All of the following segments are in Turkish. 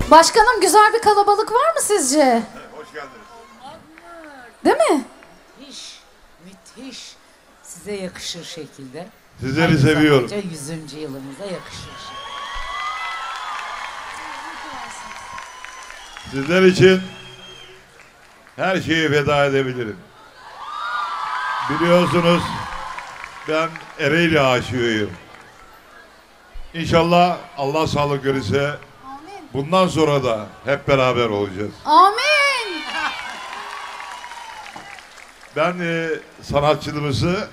Başkanım, güzel bir kalabalık var mı sizce? Hoş geldiniz. Değil mi? Müthiş, müthiş. Size yakışır şekilde. Sizleri seviyorum. 100. yılımıza yakışır. Sizler için her şeyi feda edebilirim. Biliyorsunuz ben Ereğli aşığıyım. İnşallah Allah sağlık verirse bundan sonra da hep beraber olacağız. Amin. Ben sanatçılığımızı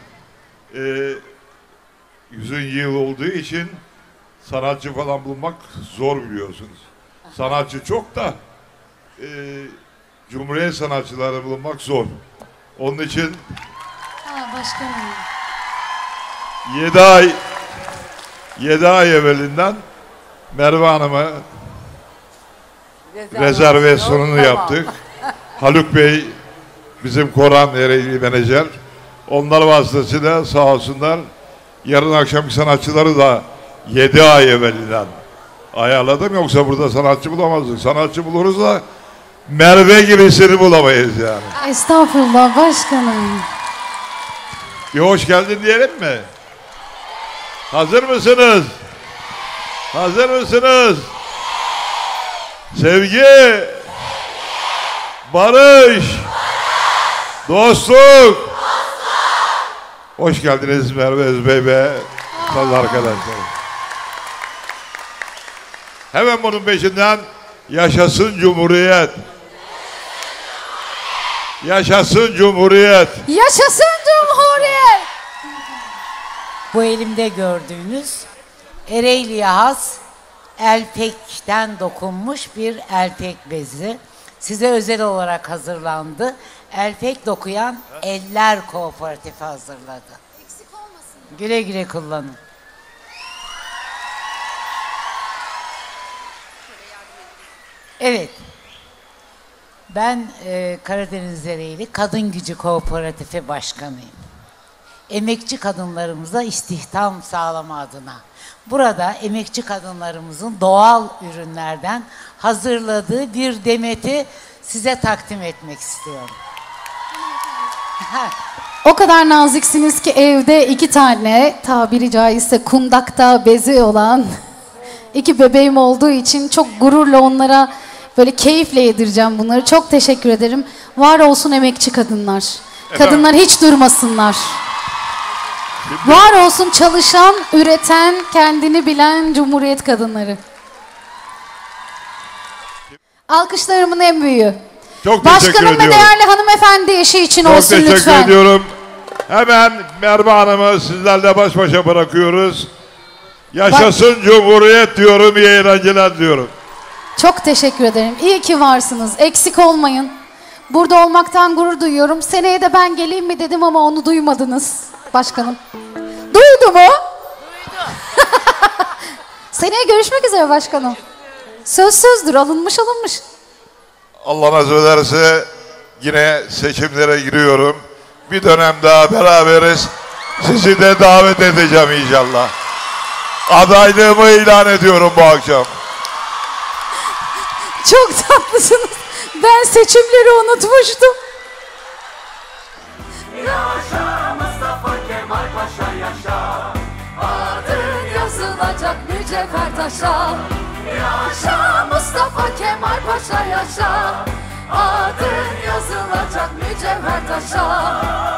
100. yıl olduğu için sanatçı falan bulmak zor biliyorsunuz. Sanatçı çok da Cumhuriyet sanatçıları bulmak zor. Onun için Başkanım. 7 ay evvelinden Merve Hanım'a rezervasyonunu yaptık. Haluk Bey bizim Koran Ereğli menajer. Onlar vasıtasıyla sağ olsunlar yarın akşamki sanatçıları da 7 ay evvelinden ayarladım. Yoksa burada sanatçı bulamazdık. Sanatçı buluruz da Merve gibisini bulamayız yani. Estağfurullah başkanım. Bir hoş geldin diyelim mi? Hazır mısınız? Hazır mısınız? Sevgi, barış, dostluk. Hoş geldiniz Merve Özbey ve kız arkadaşlarım. Hemen bunun peşinden yaşasın Cumhuriyet. Yaşasın Cumhuriyet. Yaşasın Cumhuriyet. Bu elimde gördüğünüz Ereğli'ye has elpekten dokunmuş bir elpek bezi. Size özel olarak hazırlandı. Elpek dokuyan Eller Kooperatifi hazırladı. Eksik olmasın. Güle güle kullanın. Evet. Ben Karadeniz Ereğli Kadın Gücü Kooperatifi Başkanıyım. Emekçi kadınlarımıza istihdam sağlama adına. Burada emekçi kadınlarımızın doğal ürünlerden hazırladığı bir demeti size takdim etmek istiyorum. O kadar naziksiniz ki evde 2 tane tabiri caizse kundakta bezi olan 2 bebeğim olduğu için çok gururla onlara böyle keyifle yedireceğim bunları. Çok teşekkür ederim. Var olsun emekçi kadınlar. Kadınlar hiç durmasınlar. Var olsun çalışan, üreten, kendini bilen Cumhuriyet kadınları. Alkışlarımın en büyüğü. Çok teşekkür Başkanım ve ediyorum. değerli hanımefendi eşi için Çok olsun teşekkür lütfen. ediyorum. Hemen Merve Hanım'ı sizlerle baş başa bırakıyoruz. Yaşasın Cumhuriyet diyorum, iyi eğlenceler diyorum. Çok teşekkür ederim. İyi ki varsınız. Eksik olmayın. Burada olmaktan gurur duyuyorum. Seneye de ben geleyim mi dedim ama onu duymadınız başkanım. Duydu mu? Duydu. Seneye görüşmek üzere başkanım. Söz sözdür, alınmış alınmış. Allah nasip ederse yine seçimlere giriyorum. Bir dönem daha beraberiz. Sizi de davet edeceğim inşallah. Adaylığımı ilan ediyorum bu akşam. Çok tatlısınız. Ben seçimleri unutmuştum. Yaşa Mustafa Kemal Paşa yaşa, adın yazılacak mücevher taşa. Yaşa Mustafa Kemal Paşa yaşa, adın yazılacak mücevher taşa.